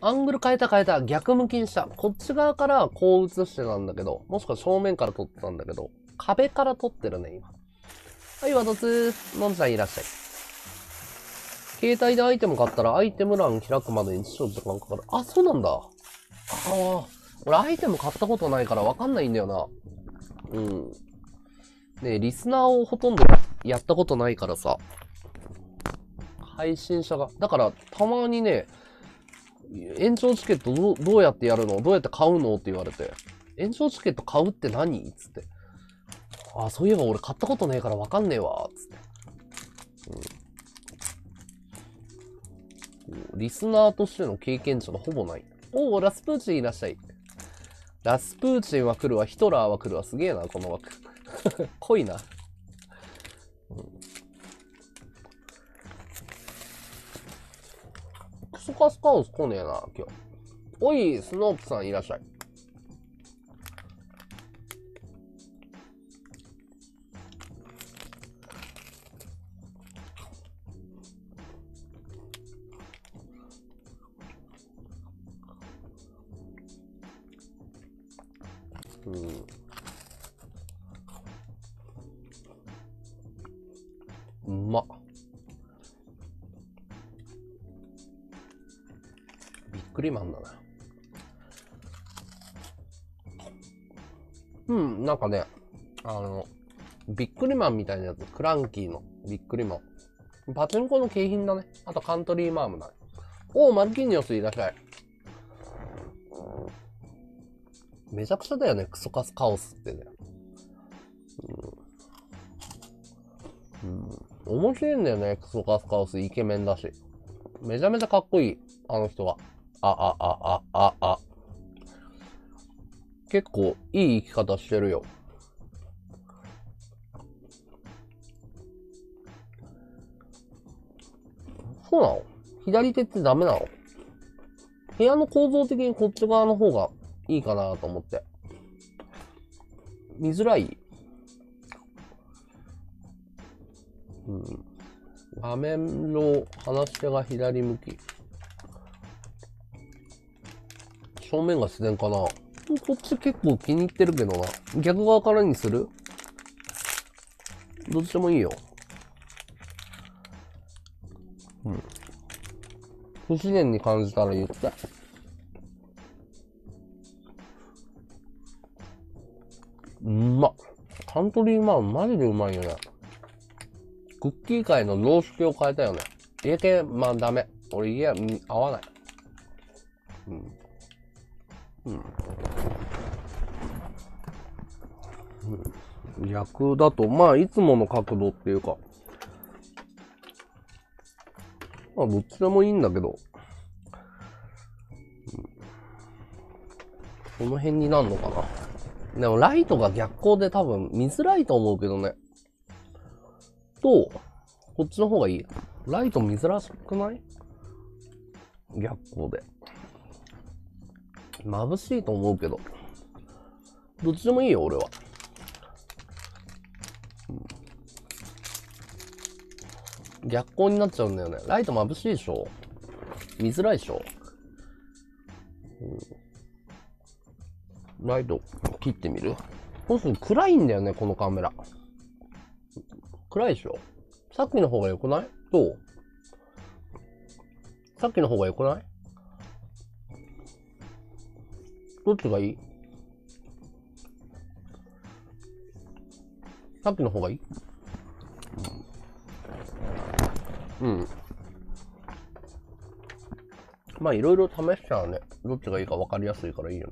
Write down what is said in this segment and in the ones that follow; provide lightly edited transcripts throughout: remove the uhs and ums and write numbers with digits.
アングル変えた。逆向きにした。こっち側からこう映してたんだけど、もしくは正面から撮ってたんだけど、壁から撮ってるね、今。はい、ワトツー。のんちゃんいらっしゃい。携帯でアイテム買ったらアイテム欄開くまでにちょっと時間かかる。あ、そうなんだ。俺アイテム買ったことないからわかんないんだよな。ねえ、リスナーをほとんどやったことないからさ。配信者が。だから、たまにね、延長チケットどうやってやるの？どうやって買うの？って言われて。延長チケット買うって何？つって。あ、そういえば俺買ったことねえからわかんねえわ。つって。リスナーとしての経験値がほぼない。おー、ラスプーチンいらっしゃい。ラスプーチンは来るわ、ヒトラーは来るわ。すげえな、この枠。濃いな。クソカスカオス来ねえな、今日。おい、スノープさんいらっしゃい。うまっ。びっくりマンだな。なんかね、ビックリマンみたいなやつ、クランキーのビックリマン。パチンコの景品だね。あとカントリーマームだね。おー、マルキーニョスいらっしゃい。めちゃくちゃだよね、クソカスカオスってね。面白いんだよね、クソカスカオス。イケメンだし。めちゃめちゃかっこいい、あの人は。結構いい生き方してるよ。そうなの？左手ってダメなの？部屋の構造的にこっち側の方がいいかなと思って。見づらい？画面の話し手が左向き。正面が自然かな？こっち結構気に入ってるけどな。逆側からにする？どっちでもいいよ。不自然に感じたら言って。うまっ。カントリーマンマジでうまいよね。クッキー界の濃縮を変えたよね。家系、まあダメ。俺家合わない。逆だと、まあいつもの角度っていうか。まあどっちでもいいんだけど。この辺になんのかな。でもライトが逆光で多分見づらいと思うけどね。こっちの方がいい。ライト見づらくない？逆光で。眩しいと思うけど。どっちでもいいよ、俺は。逆光になっちゃうんだよね。ライト眩しいでしょ？見づらいでしょ？ライト切ってみる？そうすると暗いんだよね、このカメラ。暗いでしょ？さっきの方が良くない？どう？さっきの方が良くない？どっちがいい？さっきの方がいい？まあいろいろ試しちゃうね。どっちがいいか分かりやすいからいいよね。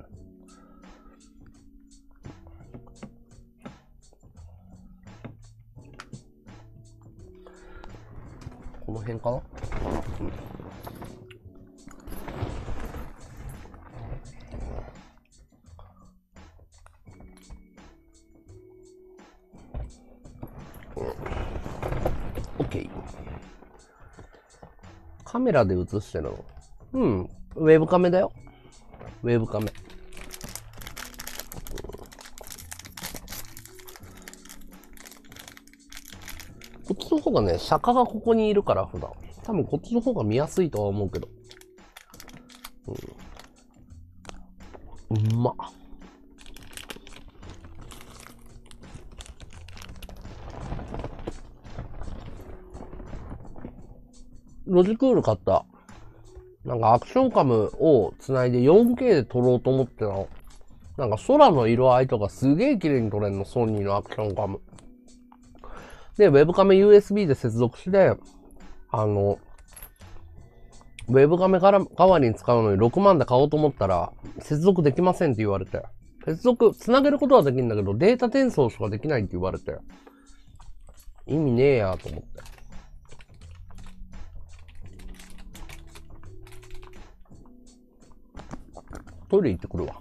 この辺かな？OK。カメラで映してるの？ウェブカメだよ。ウェブカメ。こっちの方がね、釈迦がここにいるから普段。多分こっちの方が見やすいとは思うけど。 うまっ。ロジクール買った。なんかアクションカムを繋いで 4K で撮ろうと思ってたの。なんか空の色合いとかすげえ綺麗に撮れんの、ソニーのアクションカム。で、ウェブカメ USB で接続して、ウェブカメ代わりに使うのに6万で買おうと思ったら、接続できませんって言われて。繋げることはできるんだけど、データ転送しかできないって言われて。意味ねえやと思って。トイレ行ってくるわ。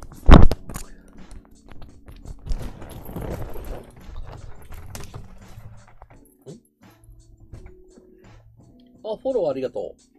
あ、フォローありがとう。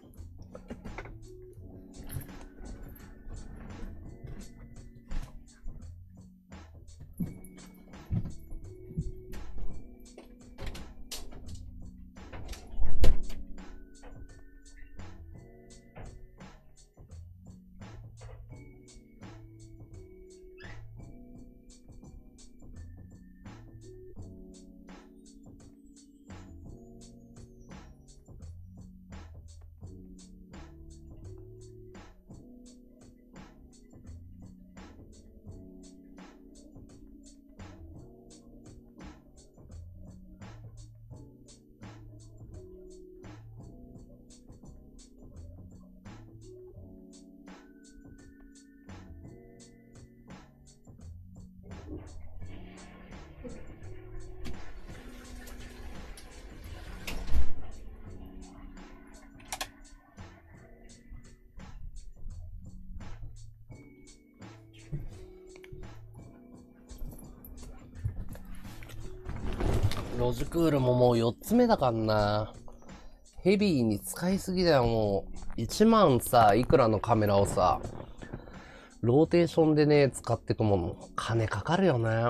ロジクールももう4つ目だかんな。ヘビーに使いすぎだよ、もう。1万さ、いくらのカメラをさ、ローテーションでね、使ってくもの。金かかるよね。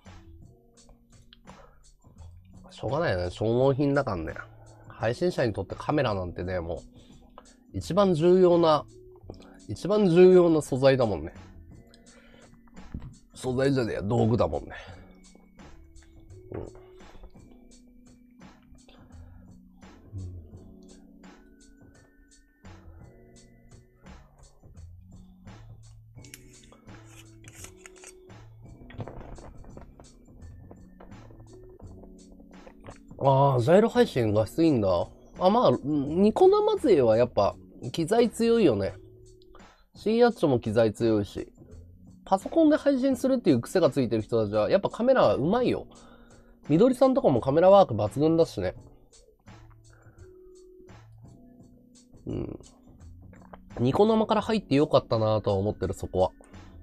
しょうがないよね。消耗品だからね。配信者にとってカメラなんてね、もう、一番重要な素材だもんね。素材じゃねえや、道具だもんね。うん。ああ、ジャイロ配信が安いんだ。あ、まあ、ニコ生勢はやっぱ、機材強いよね。新ヤッチョも機材強いし。パソコンで配信するっていう癖がついてる人たちは、やっぱカメラ上手いよ。みどりさんとかもカメラワーク抜群だしね。うん。ニコ生から入ってよかったなぁとは思ってる、そこは。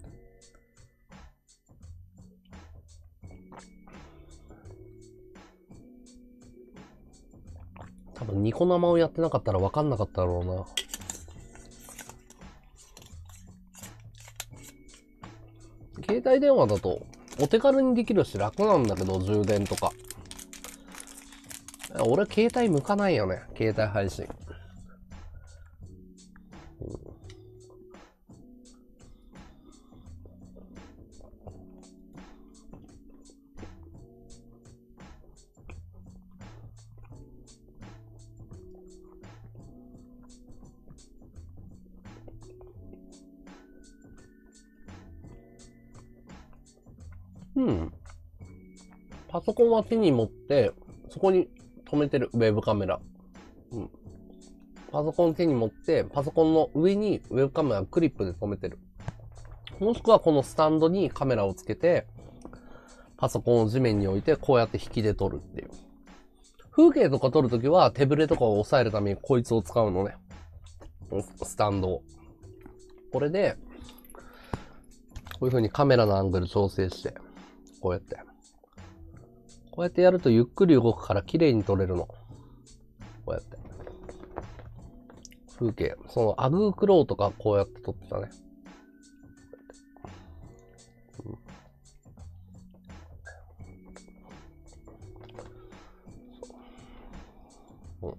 多分ニコ生をやってなかったら分かんなかったろうな。携帯電話だとお手軽にできるし楽なんだけど、充電とか。俺携帯向かないよね、携帯配信。うん。パソコンは手に持って、そこに止めてる、ウェブカメラ。うん。パソコン手に持って、パソコンの上にウェブカメラクリップで止めてる。もしくはこのスタンドにカメラをつけて、パソコンを地面に置いて、こうやって引きで撮るっていう。風景とか撮るときは手ぶれとかを抑えるためにこいつを使うのね。スタンドを。これで、こういう風にカメラのアングル調整して、こうやって。こうやってやるとゆっくり動くから綺麗に撮れるの。こうやって。風景。そのアグークロウとかこうやって撮ってたね。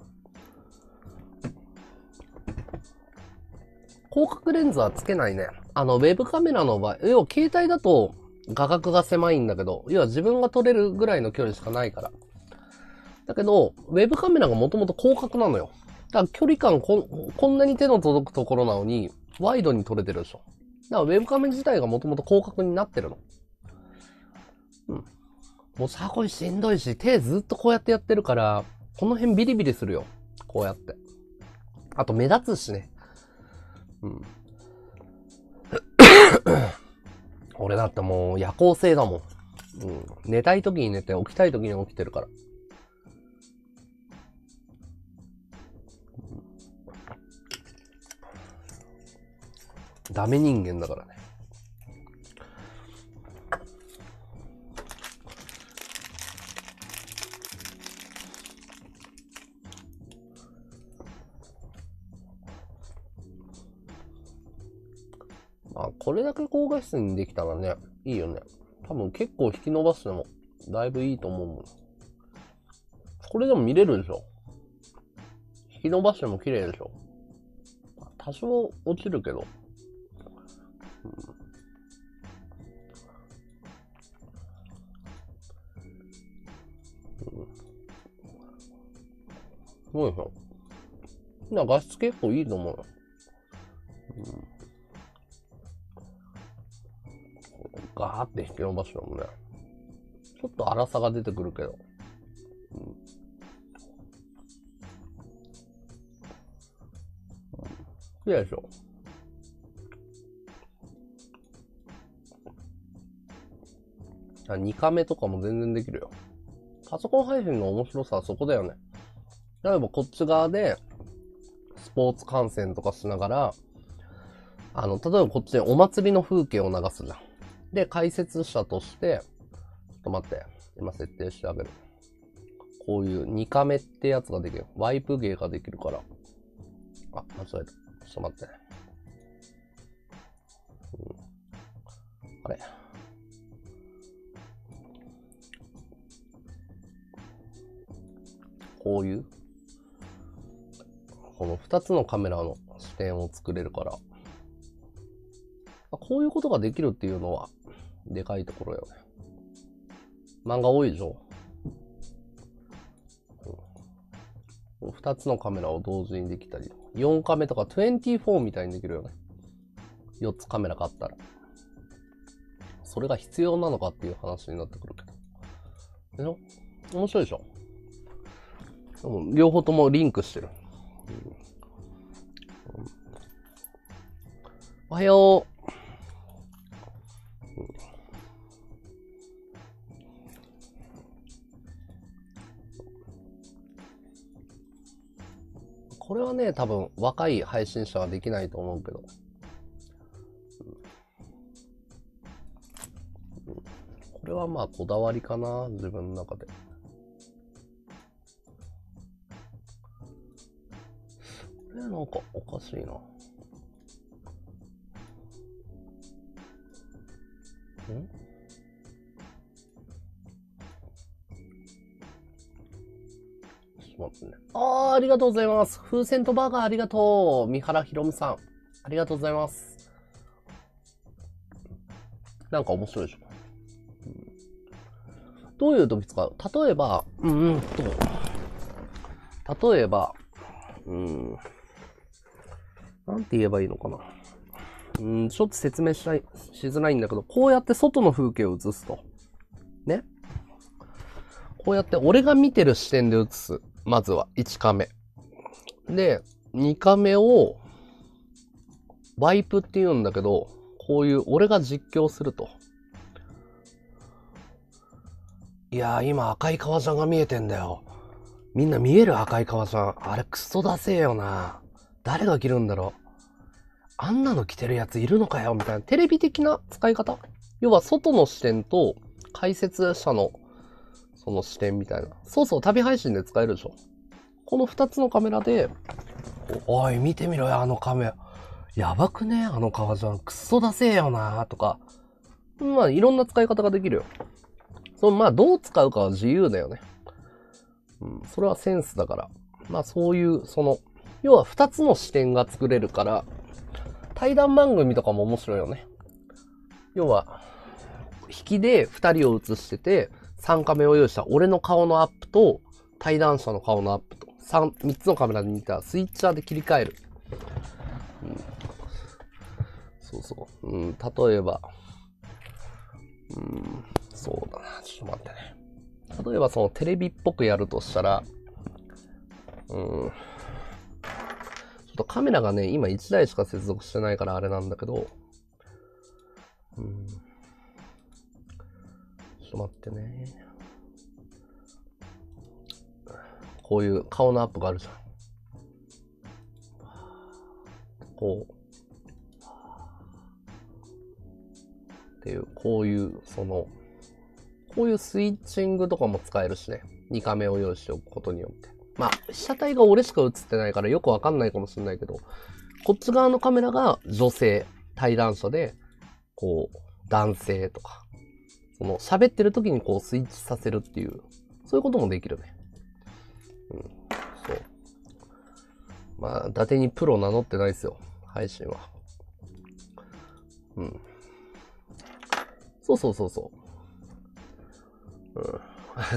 広角レンズはつけないね。 ウェブカメラの場合、要は携帯だと画角が狭いんだけど、要は自分が撮れるぐらいの距離しかないから。だけど、ウェブカメラがもともと広角なのよ。だから距離感こんなに手の届くところなのに、ワイドに撮れてるでしょ。だからウェブカメ自体がもともと広角になってるの。うん。もうさ、これしんどいし、手ずっとこうやってやってるから、この辺ビリビリするよ。こうやって。あと目立つしね。うん。俺だってもう夜行性だもん。うん。寝たい時に寝て、起きたい時に起きてるから。ダメ人間だからね。まあ、これだけ高画質にできたらね、いいよね。多分結構引き伸ばしても、だいぶいいと思うもん。これでも見れるでしょ。引き伸ばしても綺麗でしょ。多少落ちるけど。そうでしょ。画質結構いいと思うよ。ガーって引き伸ばしてもね。ちょっと粗さが出てくるけど。綺麗でしょ。2カメとかも全然できるよ。パソコン配信の面白さはそこだよね。例えばこっち側で、スポーツ観戦とかしながら、例えばこっちでお祭りの風景を流すじゃん。で、解説者として、ちょっと待って、今設定してあげる。こういう2カメってやつができる。ワイプ芸ができるから。あ、間違えた。ちょっと待ってね。あれ。こういう、この2つのカメラの視点を作れるから、こういうことができるっていうのは、でかいところよね。漫画多いでしょ。2つのカメラを同時にできたり、4カメとか24みたいにできるよね。4つカメラがあったら。それが必要なのかっていう話になってくるけど。でしょ？面白いでしょ？でも両方ともリンクしてる。おはよう。これはね、多分若い配信者はできないと思うけど。これはまあこだわりかな、自分の中で。これなんかおかしいな。ちょっと待ってね。ありがとうございます。風船とバーガーありがとう。三原ひろむさん。ありがとうございます。なんか面白いでしょ。どういう時使う？例えば、なんて言えばいいのかな。ちょっと説明しづらいんだけど、こうやって外の風景を映すと。ね。こうやって俺が見てる視点で映す。まずは1カメ。で、2カメをワイプって言うんだけど、こういう俺が実況すると。いやー今赤い革ジャンが見えてんだよ。みんな見える赤い革ジャン。あれクソダセーよな。誰が着るんだろう。あんなの着てるやついるのかよみたいなテレビ的な使い方。要は外の視点と解説者のその視点みたいな。そうそう、旅配信で使えるでしょ。この2つのカメラで、おい見てみろよあのカメラ。やばくねあの革ジャン。クソダセーよなとか。まあいろんな使い方ができるよ。まあどう使うかは自由だよね。それはセンスだから。まあそういう、要は2つの視点が作れるから、 対談番組とかも面白いよね。要は、引きで2人を映してて、3カメを用意した俺の顔のアップと、対談者の顔のアップと、3つのカメラで見たスイッチャーで切り替える。そうそう。例えば、そうだな。ちょっと待ってね。例えばそのテレビっぽくやるとしたら、ちょっとカメラがね、今1台しか接続してないからあれなんだけど、ちょっと待ってね。こういう顔のアップがあるじゃん。こう。っていう、こういうスイッチングとかも使えるしね。2カメを用意しておくことによって。まあ、被写体が俺しか映ってないからよくわかんないかもしれないけど、こっち側のカメラが女性、対談者で、こう、男性とか、その喋ってる時にこうスイッチさせるっていう、そういうこともできるね。そう。まあ、伊達にプロ名乗ってないですよ。配信は。そう。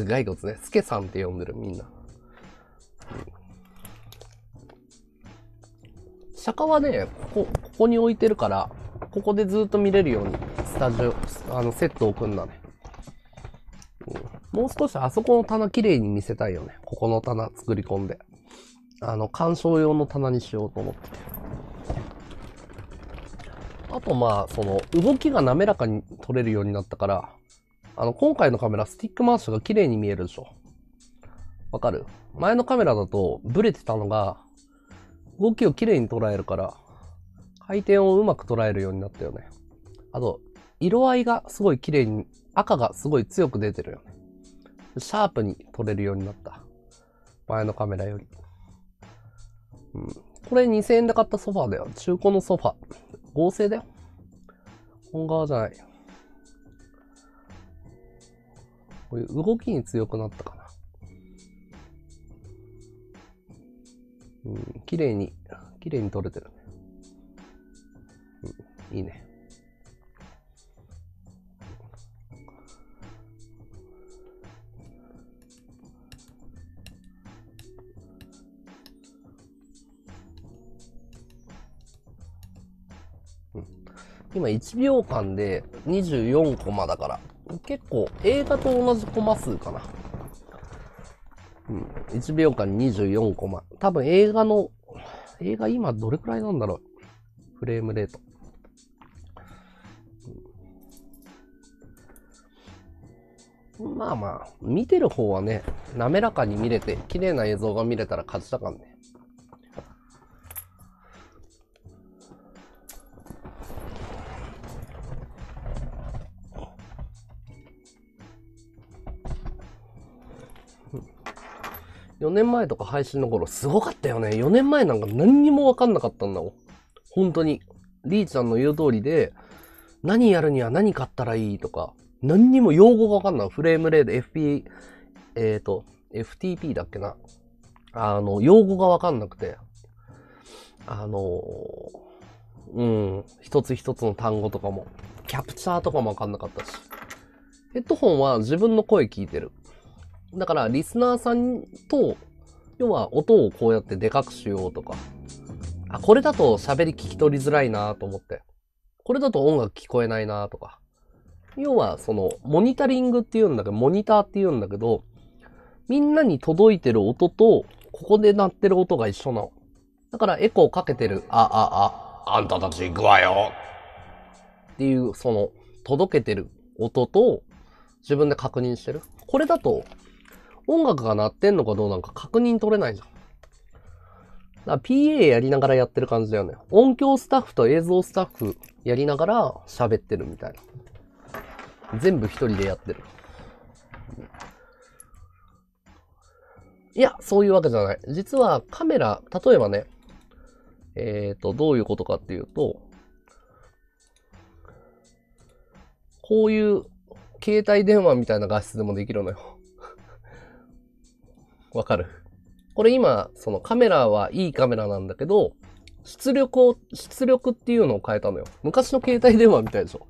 骸骨ね。スケさんって呼んでるみんな。釈迦はね、ここに置いてるから、ここでずっと見れるように、スタジオ、セット置くんだね。もう少しあそこの棚綺麗に見せたいよね。ここの棚作り込んで。鑑賞用の棚にしようと思ってて。あとまあ、その、動きが滑らかに撮れるようになったから、今回のカメラ、スティック回しが綺麗に見えるでしょ。わかる？前のカメラだと、ブレてたのが、動きを綺麗に捉えるから、回転をうまく捉えるようになったよね。あと、色合いがすごい綺麗に、赤がすごい強く出てるよね。シャープに撮れるようになった。前のカメラより。これ2000円で買ったソファーだよ。中古のソファー。合成だよ。本革じゃない。こういう動きに強くなったかな。綺麗に撮れてるね。いいね。今1秒間で24コマだから、結構映画と同じコマ数かな。1秒間24コマ。多分映画今どれくらいなんだろう。フレームレート。まあまあ、見てる方はね、滑らかに見れて、綺麗な映像が見れたら勝ちだからね。4年前とか配信の頃すごかったよね。4年前なんか何にもわかんなかったんだもん。本当に。リーちゃんの言う通りで、何やるには何買ったらいいとか、何にも用語がわかんない。フレームレート、FTP だっけな。用語がわかんなくて。一つ一つの単語とかも、キャプチャーとかもわかんなかったし。ヘッドホンは自分の声聞いてる。だから、リスナーさんと、要は音をこうやってでかくしようとか。これだと喋り聞き取りづらいなと思って。これだと音楽聞こえないなとか。要は、モニタリングって言うんだけど、モニターって言うんだけど、みんなに届いてる音と、ここで鳴ってる音が一緒なの。だから、エコーかけてる、あんたたち行くわよっていう、届けてる音と、自分で確認してる。これだと、音楽が鳴ってんのかどうなんか確認取れないじゃん。だから PA やりながらやってる感じだよね。音響スタッフと映像スタッフやりながら喋ってるみたいな。全部一人でやってる。いや、そういうわけじゃない。実はカメラ、例えばね、どういうことかっていうと、こういう携帯電話みたいな画質でもできるのよ。わかる？これ今、カメラはいいカメラなんだけど、 出力っていうのを変えたのよ。昔の携帯電話みたいでしょ。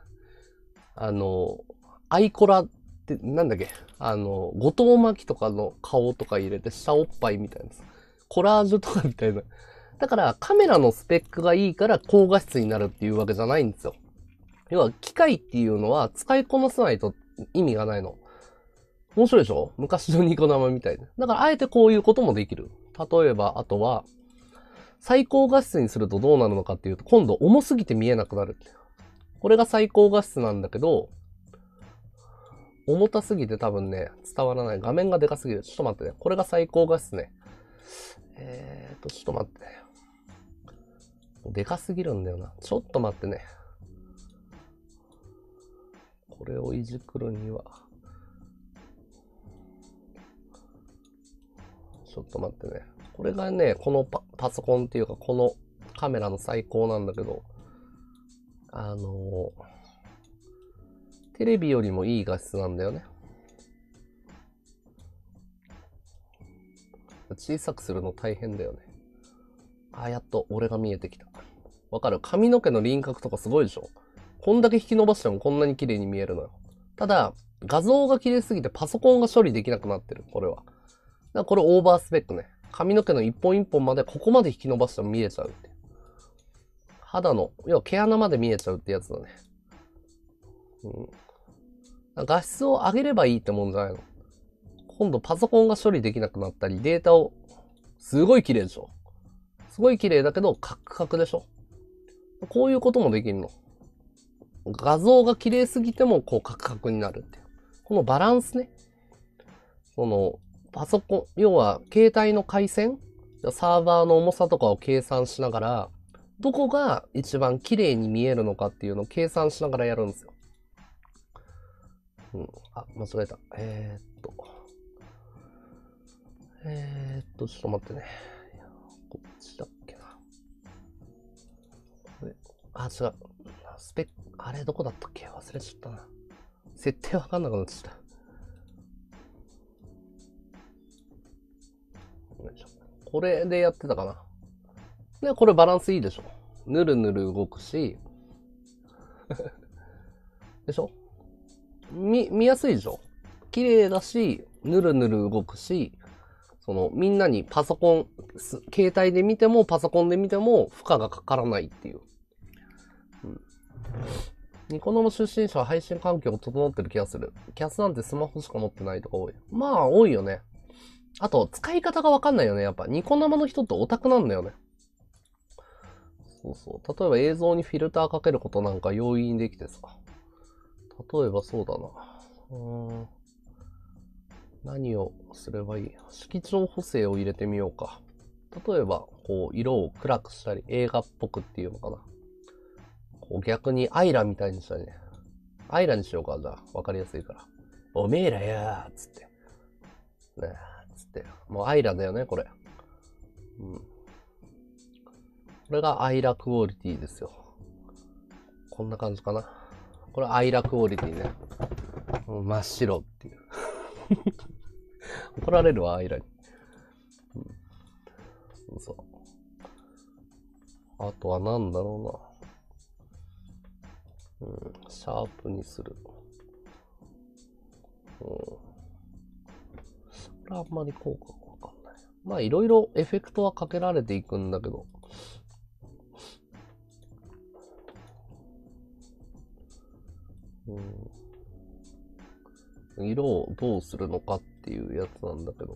アイコラってなんだっけ、後藤真希とかの顔とか入れて下おっぱいみたいな。コラージュとかみたいな。だからカメラのスペックがいいから高画質になるっていうわけじゃないんですよ。要は機械っていうのは使いこなさないと意味がないの。面白いでしょ？昔のニコ生みたいな。だからあえてこういうこともできる。例えば、あとは、最高画質にするとどうなるのかっていうと、今度重すぎて見えなくなる。これが最高画質なんだけど、重たすぎて多分ね、伝わらない。画面がでかすぎる。ちょっと待ってね。これが最高画質ね。ちょっと待ってね。でかすぎるんだよな。ちょっと待ってね。これをいじくるには。ちょっと待ってね。これがね、このパソコンっていうか、このカメラの最高なんだけど、テレビよりもいい画質なんだよね。小さくするの大変だよね。あ、やっと俺が見えてきた。わかる？髪の毛の輪郭とかすごいでしょ？こんだけ引き伸ばしてもこんなに綺麗に見えるのよ。ただ、画像が綺麗すぎてパソコンが処理できなくなってる。これは。だからこれオーバースペックね。髪の毛の一本一本までここまで引き伸ばしても見えちゃうって。肌の、要は毛穴まで見えちゃうってやつだね。画質を上げればいいってもんじゃないの。今度パソコンが処理できなくなったり、データを、すごい綺麗でしょ。すごい綺麗だけど、カクカクでしょ。こういうこともできるの。画像が綺麗すぎても、こうカクカクになるっていう。このバランスね。パソコン、要は、携帯の回線、サーバーの重さとかを計算しながら、どこが一番綺麗に見えるのかっていうのを計算しながらやるんですよ。あ、間違えた。ちょっと待ってね。こっちだっけな。これ、あ、違う。スペック、あれどこだったっけ？忘れちゃったな。設定わかんなくなっちゃった。これでやってたかな。で、これバランスいいでしょ。ぬるぬる動くし。でしょ？見やすいでしょ？綺麗だし、ぬるぬる動くし、みんなにパソコン、携帯で見てもパソコンで見ても負荷がかからないっていう。ニコ生出身者は配信環境整ってる気がする。キャスなんてスマホしか持ってないとか多い。まあ、多いよね。あと、使い方がわかんないよね。やっぱ、ニコ生の人ってオタクなんだよね。そうそう。例えば映像にフィルターかけることなんか容易にできてさ。例えばそうだな。何をすればいい？色調補正を入れてみようか。例えば、こう、色を暗くしたり、映画っぽくっていうのかな。こう逆にアイラみたいにしたりね。アイラにしようか、じゃあ。わかりやすいから。おめえらやーつって。ねーつって。もうアイラだよね、これ。これがアイラクオリティですよ。こんな感じかな。これアイラクオリティね。真っ白っていう。怒られるわ、アイラに。そう。あとはなんだろうな。シャープにする。これあんまり効果がわかんない。まあいろいろエフェクトはかけられていくんだけど。色をどうするのかっていうやつなんだけど。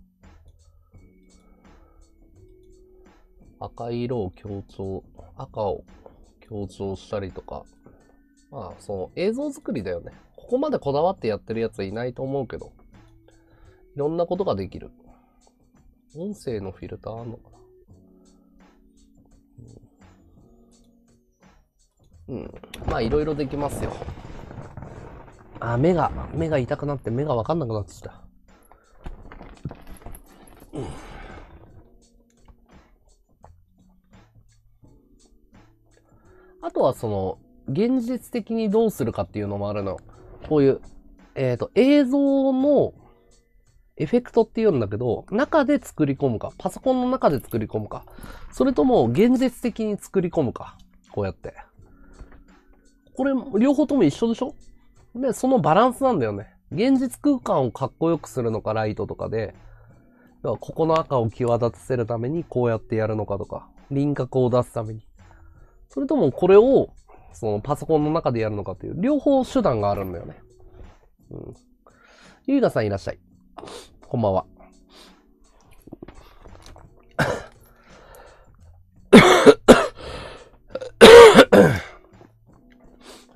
赤い色を赤を強調したりとか。まあ、映像作りだよね。ここまでこだわってやってるやつはいないと思うけど。いろんなことができる。音声のフィルターあんのかな？まあ、いろいろできますよ。あ、目が痛くなって目がわかんなくなってきた。あとは現実的にどうするかっていうのもあるの。こういう、映像の、 エフェクトって言うんだけど、中で作り込むか、パソコンの中で作り込むか、それとも現実的に作り込むか、こうやって。これ、両方とも一緒でしょ？で、そのバランスなんだよね。現実空間をかっこよくするのか、ライトとかで、ここの赤を際立たせるためにこうやってやるのかとか、輪郭を出すために。それともこれを、そのパソコンの中でやるのかっていう、両方手段があるんだよね。うん。ゆいなさんいらっしゃい。こんばんは。うん。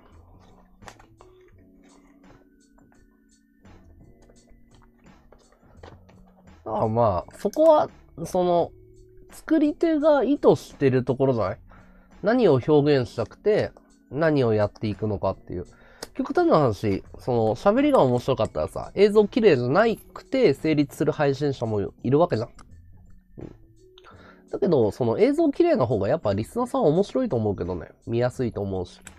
まあ、そこは、作り手が意図してるところじゃない？何を表現したくて、何をやっていくのかっていう。極端な話、喋りが面白かったらさ、映像綺麗じゃなくて成立する配信者もいるわけじゃん。うん、だけど、映像綺麗な方がやっぱリスナーさんは面白いと思うけどね。見やすいと思うし。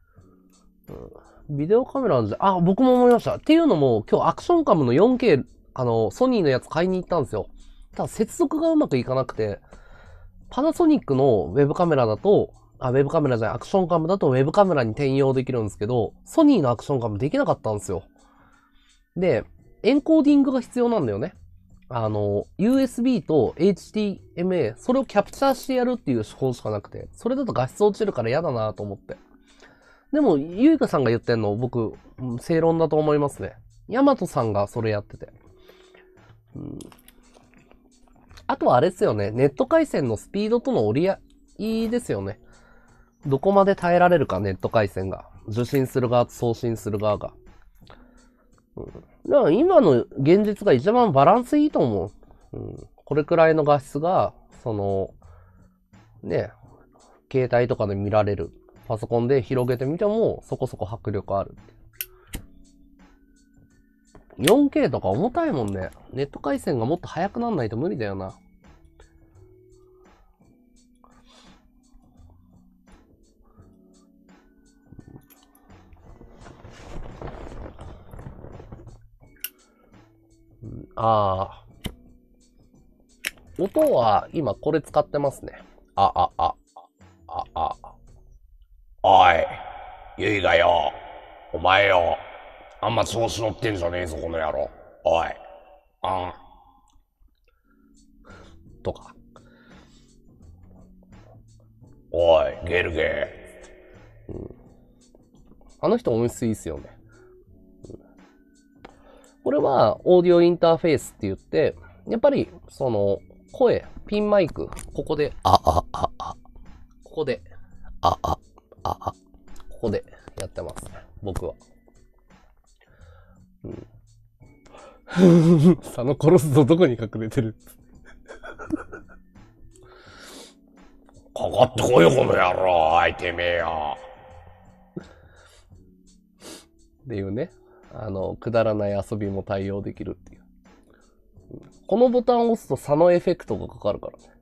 ビデオカメラ僕も思いました。っていうのも、今日アクションカムの 4K、ソニーのやつ買いに行ったんですよ。ただ接続がうまくいかなくて、パナソニックのウェブカメラだと、ウェブカメラじゃない、アクションカムだとウェブカメラに転用できるんですけど、ソニーのアクションカムできなかったんですよ。で、エンコーディングが必要なんだよね。USB と HDMA、それをキャプチャーしてやるっていう手法しかなくて、それだと画質落ちるから嫌だなと思って。でも、ゆいかさんが言ってんの、僕、正論だと思いますね。ヤマトさんがそれやってて。あとはあれですよね。ネット回線のスピードとの折り合いですよね。どこまで耐えられるか、ネット回線が。受信する側と送信する側が。だから今の現実が一番バランスいいと思う。これくらいの画質が、ね、携帯とかで見られる。パソコンで広げてみても、そこそこ迫力ある。4K とか重たいもんね。ネット回線がもっと速くなんないと無理だよな。音は今これ使ってますね。 おい、ゆいがよ、お前よ、あんま調子乗ってんじゃねえぞ、この野郎。おい、 とか。 おい、ゲルゲあの人音質いいっすよね。これはオーディオインターフェースって言って、やっぱり声、ピンマイク、ここで、ここで、ここでやってますね。僕は。佐野殺すぞ、どこに隠れてる？ かかってこいよ、この野郎、おい、てめえよ。 っていうね。くだらない遊びも対応できるっていう。このボタンを押すと佐野エフェクトがかかるからね。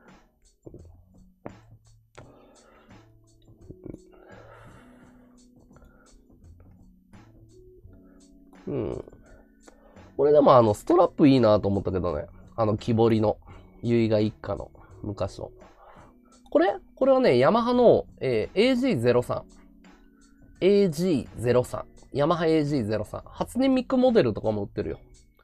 これでもストラップいいなと思ったけどね。木彫りの、結が一家の、昔の。これはね、ヤマハの、AG03。AG03。ヤマハ AG03。初音ミクモデルとかも売ってるよ。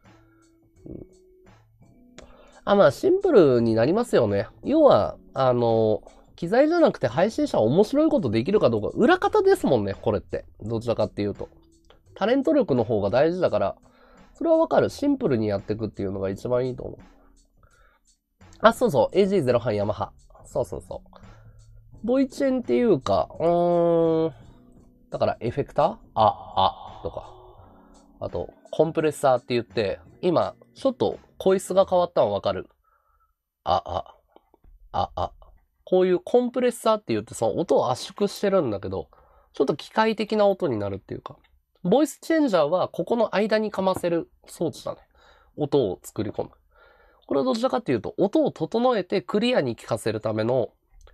まあ、シンプルになりますよね。要は、機材じゃなくて配信者は面白いことできるかどうか、裏方ですもんね、これって。どちらかっていうと。タレント力の方が大事だから、それはわかる。シンプルにやっていくっていうのが一番いいと思う。そうそう。AG08 ヤマハ。そうそうそう。ボイチェンっていうか、だからエフェクターとか。あと、コンプレッサーって言って、今、ちょっと、声質が変わったのわかる？こういうコンプレッサーって言って、その音を圧縮してるんだけど、ちょっと機械的な音になるっていうか。ボイスチェンジャーは、ここの間にかませる装置だね。音を作り込む。これはどちらかっていうと、音を整えてクリアに聞かせるための、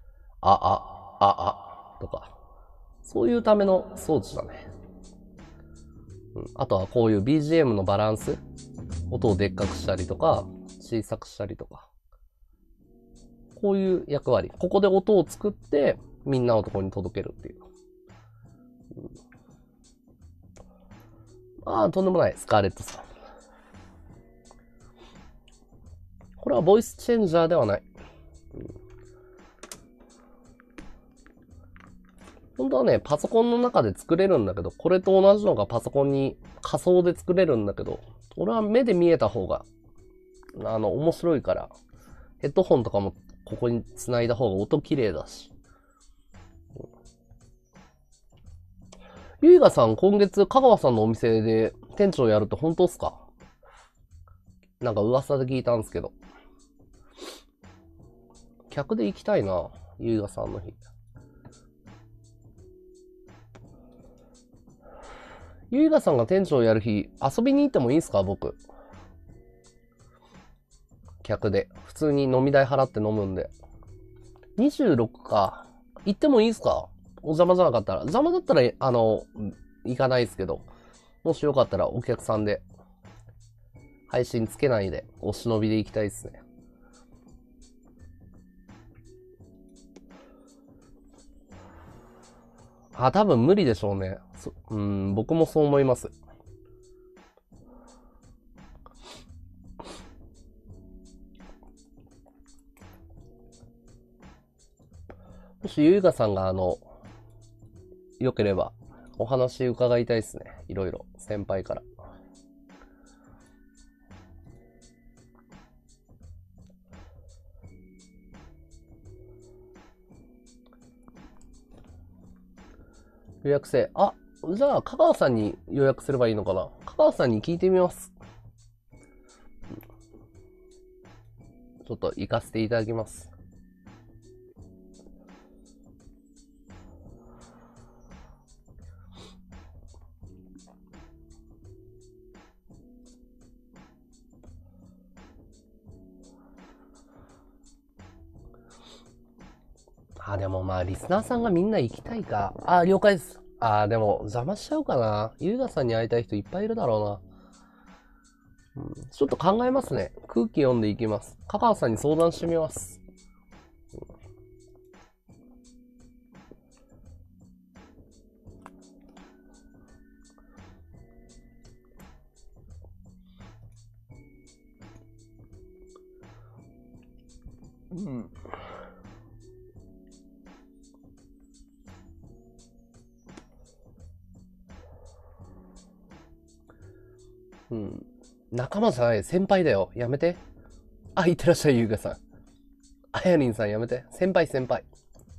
とか、そういうための装置だね。あとはこういう BGM のバランス。 音をでっかくしたりとか、小さくしたりとか。こういう役割。ここで音を作って、みんなのところに届けるっていう。ああ、とんでもない。スカーレットさん。これはボイスチェンジャーではない。本当はね、パソコンの中で作れるんだけど、これと同じのがパソコンに仮想で作れるんだけど、俺は目で見えた方が、面白いから、ヘッドホンとかもここに繋いだ方が音綺麗だし。ゆいがさん、今月、香川さんのお店で店長やるって本当っすか？なんか噂で聞いたんですけど。客で行きたいな、ゆいがさんの日。ゆいがさんが店長やる日、遊びに行ってもいいんすか、僕。客で。普通に飲み代払って飲むんで。26か。行ってもいいんすか？お邪魔じゃなかったら。邪魔だったら、行かないですけど。もしよかったらお客さんで、配信つけないで、お忍びで行きたいですね。あ、多分無理でしょうね。僕もそう思います。もしゆいがさんが良ければ、お話伺いたいですね。いろいろ、先輩から。予約制。あ、じゃあ、香川さんに予約すればいいのかな。香川さんに聞いてみます。ちょっと行かせていただきます。あ、でもまあ、リスナーさんがみんな行きたいか。あ、了解です。あ、でも、邪魔しちゃうかな。ゆうがさんに会いたい人いっぱいいるだろうな。ちょっと考えますね。空気読んでいきます。香川さんに相談してみます。仲間じゃない、先輩だよ。やめて。あ、いってらっしゃい、ゆうがさん。あやりんさんやめて。先輩先輩。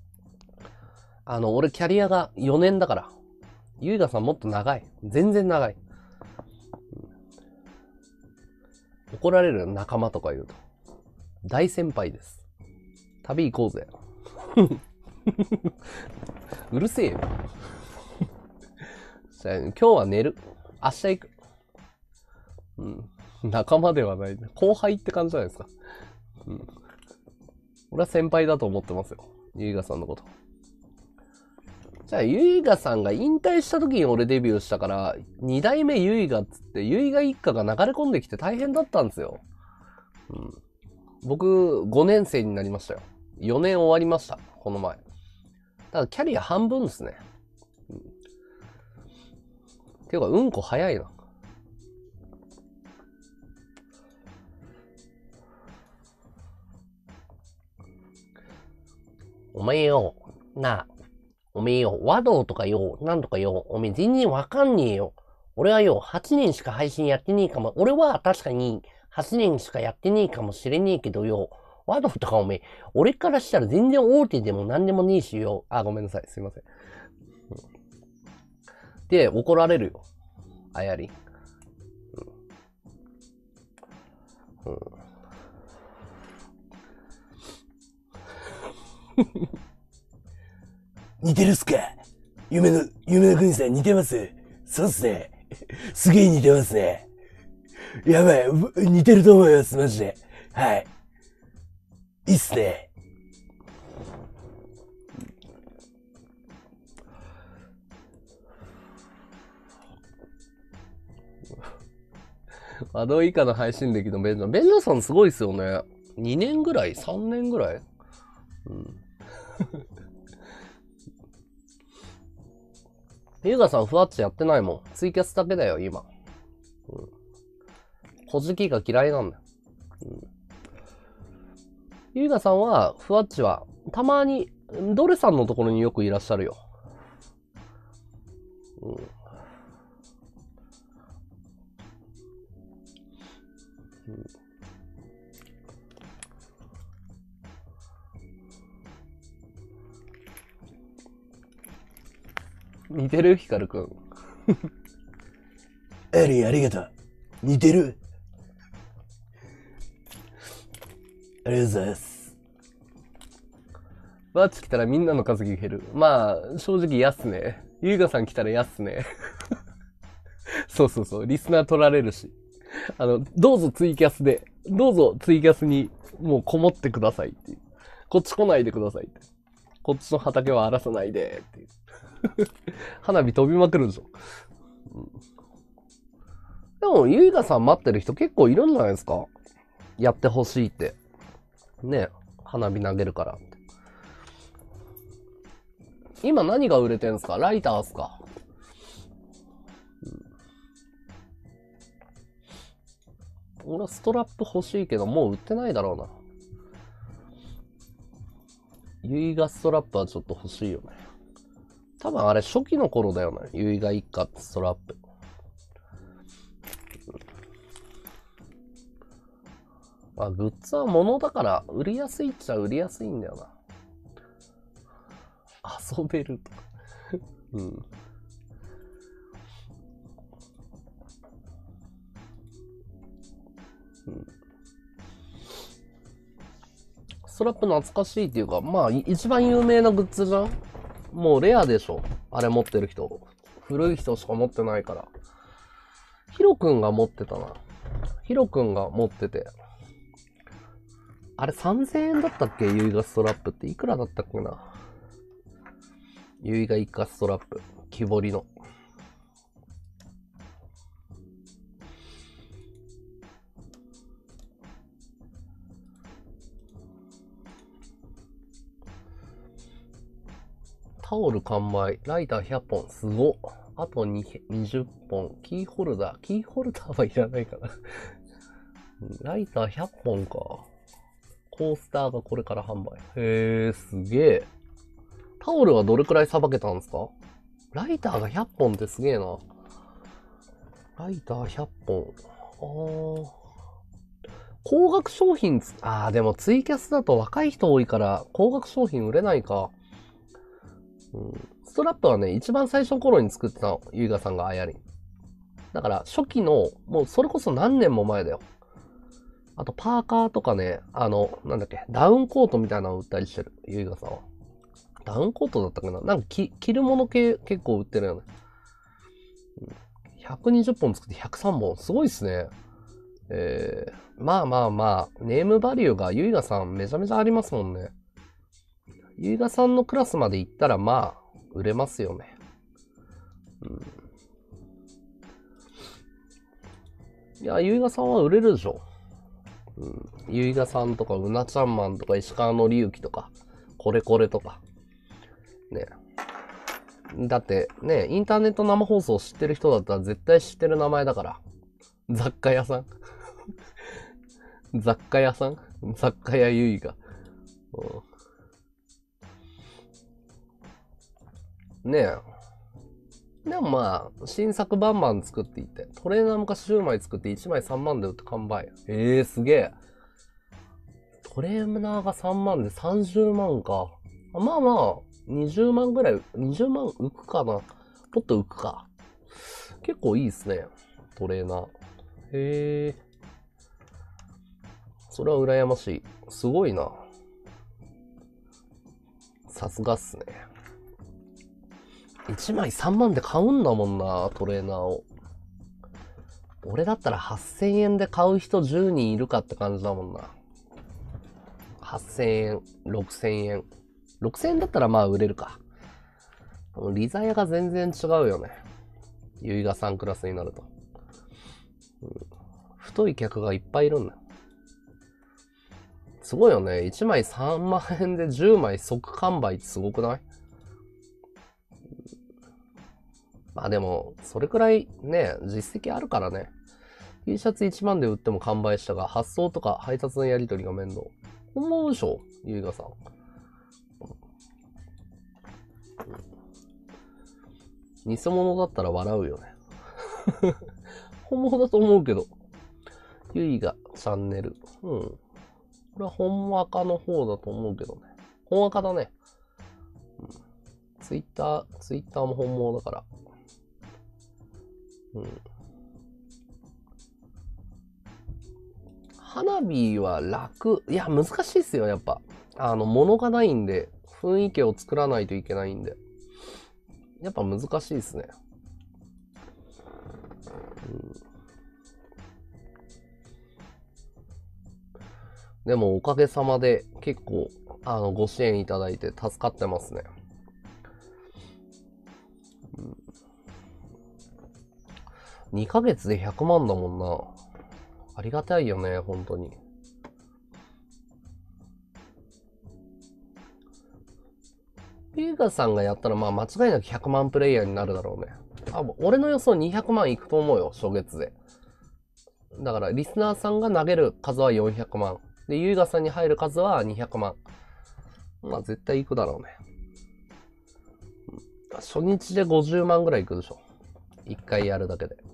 俺キャリアが4年だから。ゆうがさんもっと長い。全然長い。怒られる仲間とか言うと。大先輩です。旅行こうぜ。うるせえよ。今日は寝る。明日行く。仲間ではない。後輩って感じじゃないですか。俺は先輩だと思ってますよ。ゆいがさんのこと。じゃあ、ゆいがさんが引退した時に俺デビューしたから、二代目ゆいがっつって、ゆいが一家が流れ込んできて大変だったんですよ。僕、5年生になりましたよ。4年終わりました。この前。ただ、キャリア半分ですね。ていうか、うんこ早いな。おめえよ、なあ、おめえよ、和道とかよ、なんとかよ、おめえ全然わかんねえよ。俺はよ、8年しか配信やってねえかも。俺は確かに8年しかやってねえかもしれねえけどよ、和道とかおめえ、俺からしたら全然大手でもなんでもねえしよ。あ、ごめんなさい、すいません。で、怒られるよ。あやり。似てるっすか？夢の国さん似てます？そうっすね。すげえ似てますね。やばい、似てると思います、マジで。はい。いいっすね。 和道以下の配信歴のベンジャー。ベンジャーさんすごいっすよね。2年ぐらい ?3 年ぐらいうん。ゆうがさん、ふわっちやってないもん。ツイキャスだけだよ、今。うん。小じきが嫌いなんだよ。うん。ゆうがさんは、ふわっちは、たまに、ドレさんのところによくいらっしゃるよ。うん。似てるヒカルくん。 エリーありがとう。似てる。ありがとうございます。 バッチ来たらみんなの稼ぎ減る。まあ、正直やっすね。ゆうがさん来たらやっすね。そうそうそう。リスナー取られるし。どうぞツイキャスで、どうぞツイキャスにもうこもってくださいっていう。こっち来ないでくださいって。こっちの畑は荒らさないでっていう。花火飛びまくるでしょ。うん、でも、ゆいがさん待ってる人結構いるんじゃないですか？やってほしいって。ね、花火投げるからって。今何が売れてんすか？ライターっすか？俺はストラップ欲しいけど、もう売ってないだろうな。ユイガストラップはちょっと欲しいよね。多分あれ初期の頃だよね。ユイガ一家ストラップ。まあ、グッズは物だから売りやすいっちゃ売りやすいんだよな。遊べるとか。うん。ストラップ懐かしいっていうか、まあ、一番有名なグッズじゃん？もうレアでしょ？あれ持ってる人。古い人しか持ってないから。ヒロくんが持ってたな。ヒロくんが持ってて。あれ3000円だったっけ？ユイガストラップっていくらだったっけな？ユイガ一家ストラップ。木彫りの。タオル完売。ライター100本。すごっ。あと20本。キーホルダー。キーホルダーはいらないかな。ライター100本か。コースターがこれから販売。へー、すげえ。タオルはどれくらいさばけたんですか？ライターが100本ってすげえな。ライター100本。高額商品でもツイキャスだと若い人多いから、高額商品売れないか。うん、ストラップはね、一番最初の頃に作ってたの。ゆいがさんがあやり。だから、初期の、もうそれこそ何年も前だよ。あと、パーカーとかね、なんだっけ、ダウンコートみたいなのを売ったりしてる。ゆいがさんは。ダウンコートだったかな？なんか着るもの系結構売ってるよね。120本作って103本。すごいっすね。まあまあまあ、ネームバリューがゆいがさんめちゃめちゃありますもんね。ゆいがさんのクラスまで行ったらまあ、売れますよね。うん。いや、ゆいがさんは売れるでしょ。うん。ゆいがさんとか、うなちゃんマンとか、石川のりゆきとか、これこれとか。ね。だってね、インターネット生放送知ってる人だったら絶対知ってる名前だから。雑貨屋さん雑貨屋さん雑貨屋ゆいが。ねえ。でもまあ、新作バンバン作っていって、トレーナー昔10枚作って1枚3万で売って完売。すげえ。トレーナーが3万で30万か。まあまあ、20万ぐらい、20万浮くかな。もっと浮くか。結構いいっすね。トレーナー。へえ。それは羨ましい。すごいな。さすがっすね。1枚3万で買うんだもんな、トレーナーを。俺だったら8000円で買う人10人いるかって感じだもんな。8000円、6000円。6000円だったらまあ売れるか。リザヤが全然違うよね。ユイガさんクラスになると。 太い客がいっぱいいるんだよ。すごいよね。1枚3万円で10枚即完売ってすごくない？まあでも、それくらいね、実績あるからね。T シャツ1万で売っても完売したが、発送とか配達のやり取りが面倒。本物でしょゆいがさん。偽物だったら笑うよね。本物だと思うけど。ゆいがチャンネル。うん。これは本赤の方だと思うけどね。本赤だね。うん、ツイッターも本物だから。うん。花火は楽。いや、難しいっすよ、やっぱ。物がないんで、雰囲気を作らないといけないんで。やっぱ難しいっすね。でもおかげさまで結構ご支援いただいて助かってますね。2ヶ月で100万だもんな。ありがたいよね、本当に。ピーガさんがやったらまあ間違いなく100万プレイヤーになるだろうね。俺の予想200万いくと思うよ、初月で。だからリスナーさんが投げる数は400万。で、ユイガさんに入る数は200万。まあ絶対いくだろうね。初日で50万ぐらいいくでしょ。1回やるだけで。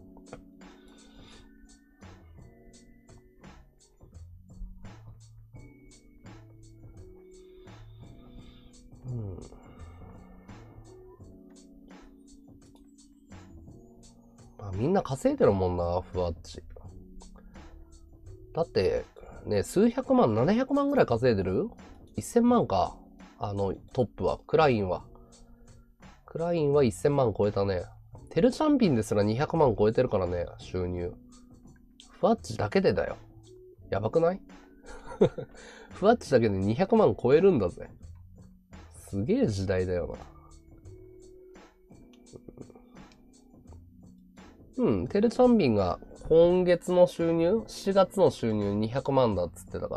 まあ、みんな稼いでるもんな、ふわっち。だって、ね、数百万、700万ぐらい稼いでる ?1000 万か。トップは。クラインは1000万超えたね。テルチャンピンですら200万超えてるからね、収入。ふわっちだけでだよ。やばくないふわっちだけで200万超えるんだぜ。すげえ時代だよな。うん、テルチャンビンが今月の収入 ?4 月の収入200万だっつってたから。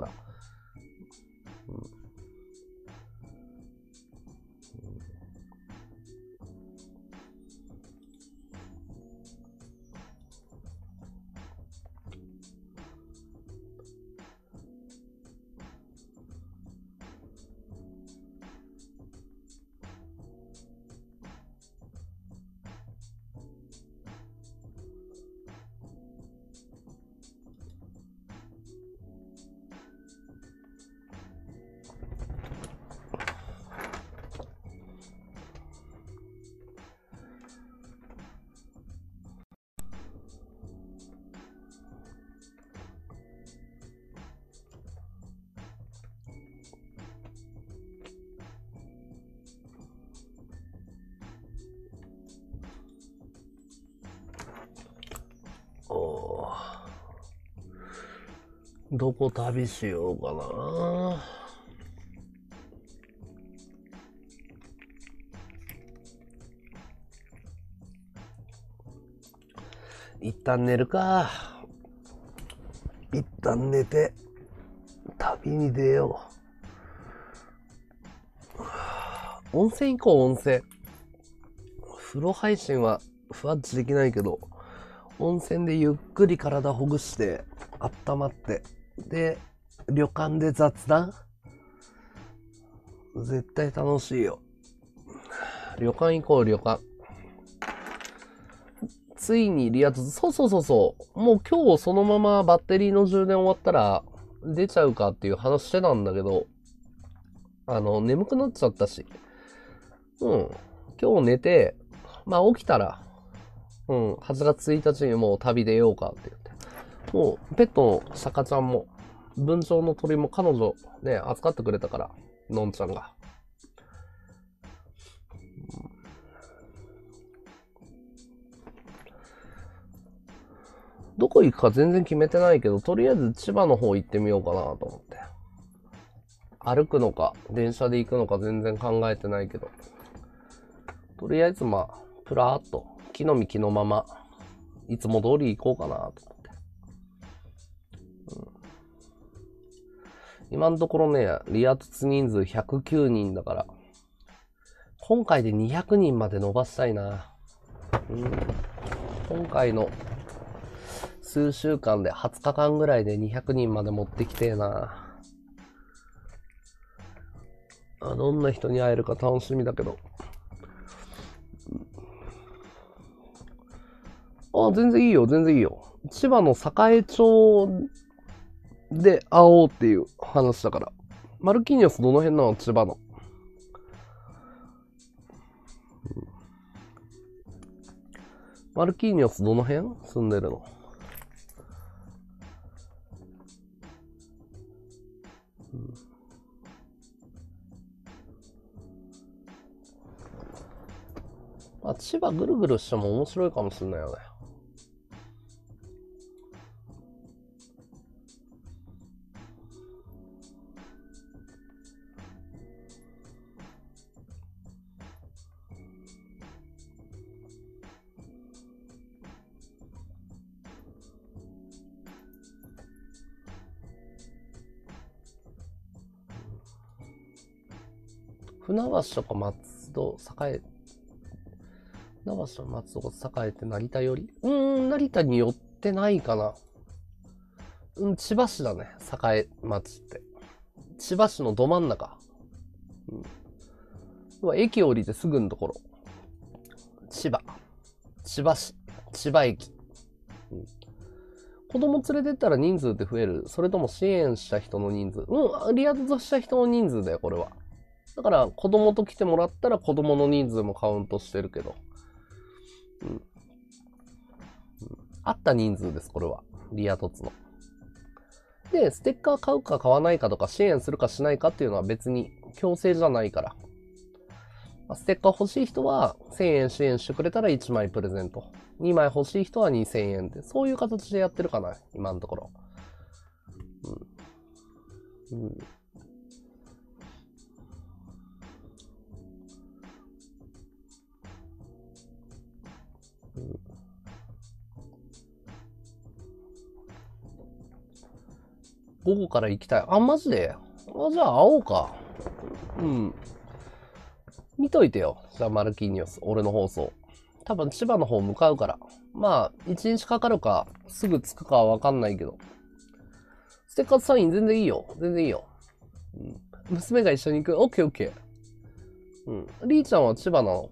どこ旅しようかな。一旦寝るか。一旦寝て、旅に出よう。温泉行こう、温泉。風呂配信はふわっちできないけど、温泉でゆっくり体ほぐして、温まって、で、旅館で雑談？絶対楽しいよ。旅館行こう、旅館。ついにリア充、そう。もう今日そのままバッテリーの充電終わったら出ちゃうかっていう話してたんだけど、眠くなっちゃったし。今日寝て、まあ起きたら、8月1日にもう旅出ようかって言って。もう、ペットのシャカちゃんも、文鳥の鳥も彼女ね、預かってくれたから、のんちゃんが。どこ行くか全然決めてないけど、とりあえず千葉の方行ってみようかなと思って。歩くのか、電車で行くのか全然考えてないけど。とりあえずまあ、プラーっと、木の実木のまま、いつも通り行こうかなと思って。 今のところね、リア凸人数109人だから、今回で200人まで伸ばしたいな。今回の数週間で20日間ぐらいで200人まで持ってきてえな。どんな人に会えるか楽しみだけど。全然いいよ、全然いいよ。千葉の栄町で会おうっていう話だから。マルキーニョスどの辺なの？千葉の。マルキーニョスどの辺住んでるの？千葉ぐるぐるしても面白いかもしれないよね。船橋とか松戸、船橋と松戸、栄って成田より成田に寄ってないかな。千葉市だね、栄町って。千葉市のど真ん中。駅降りてすぐのところ。千葉市、千葉駅。子供連れてったら人数って増える？それとも支援した人の人数？リアドした人の人数だよ、これは。だから子供と来てもらったら子供の人数もカウントしてるけど。あった人数です、これは。リア凸の。で、ステッカー買うか買わないかとか支援するかしないかっていうのは別に強制じゃないから。ステッカー欲しい人は1000円支援してくれたら1枚プレゼント。2枚欲しい人は2000円で、そういう形でやってるかな、今のところ。午後から行きたい。マジで？じゃあ会おうか。見といてよ。じゃあマルキーニョス、俺の放送。多分千葉の方向かうから。1日かかるか、すぐ着くかはわかんないけど。ステッカーサイン全然いいよ。全然いいよ。娘が一緒に行く。オッケーオッケー。リーちゃんは千葉なの？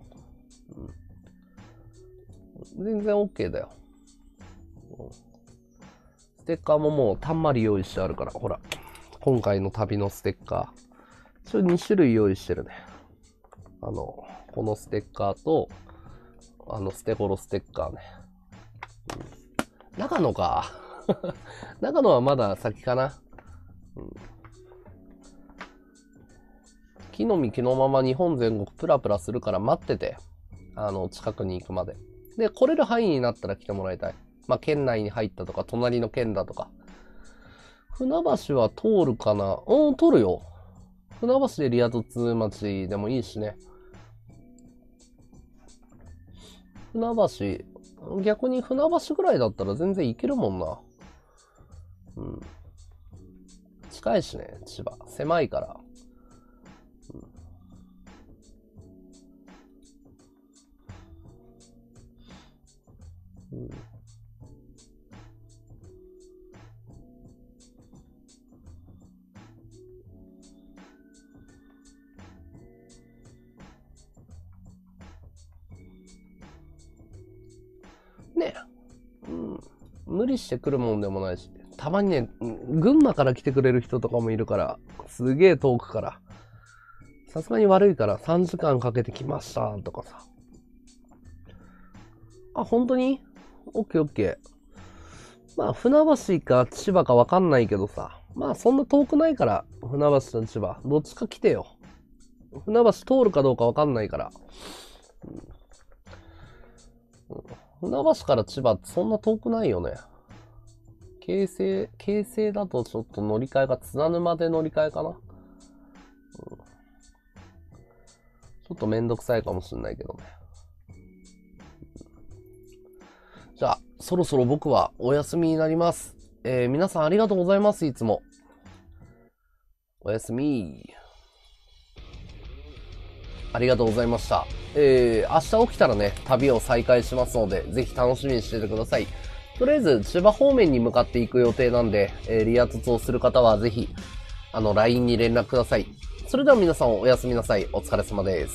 全然オッケーだよ。ステッカーももうたんまり用意してあるから、ほら。今回の旅のステッカー。2種類用意してるね。このステッカーと、ステゴロステッカーね。長野か。長野はまだ先かな。木の実木のまま日本全国プラプラするから待ってて。近くに行くまで。で、来れる範囲になったら来てもらいたい。県内に入ったとか、隣の県だとか。船橋は通るかな？通るよ。船橋でリア凸町でもいいしね。船橋、逆に船橋ぐらいだったら全然行けるもんな。近いしね、千葉。狭いから。ね、無理してくるもんでもないし、たまにね、群馬から来てくれる人とかもいるから、すげえ遠くから。さすがに悪いから3時間かけてきましたとかさ。本当に？オッケーオッケー。船橋か千葉かわかんないけどさ。そんな遠くないから、船橋と千葉。どっちか来てよ。船橋通るかどうかわかんないから。船橋から千葉ってそんな遠くないよね。京成だとちょっと乗り換えが津田沼で乗り換えかな。ちょっとめんどくさいかもしんないけどね。じゃあ、そろそろ僕はお休みになります。皆さんありがとうございます、いつも。 おやすみ。ありがとうございました。明日起きたらね、旅を再開しますので、ぜひ楽しみにしててください。とりあえず、千葉方面に向かっていく予定なんで、リア凸をする方はぜひ、LINE に連絡ください。それでは皆さんおやすみなさい。お疲れ様です。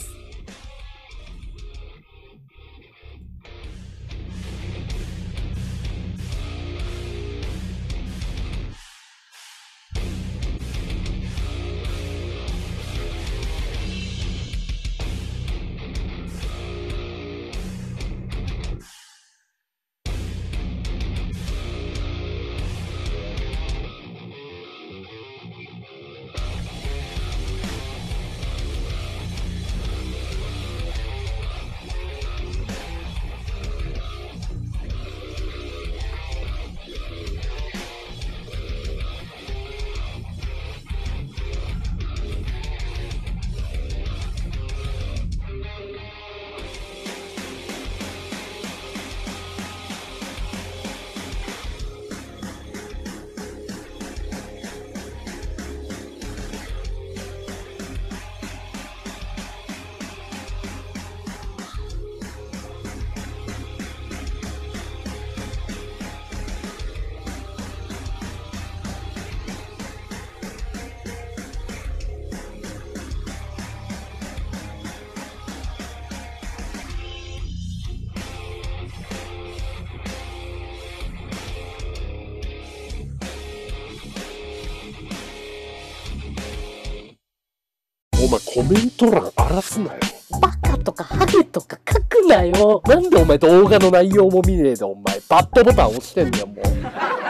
お前コメント欄荒らすなよ。 バカとかハゲとか書くなよ。 なんでお前動画の内容も見ねえでお前バッドボタン押してんだよもう。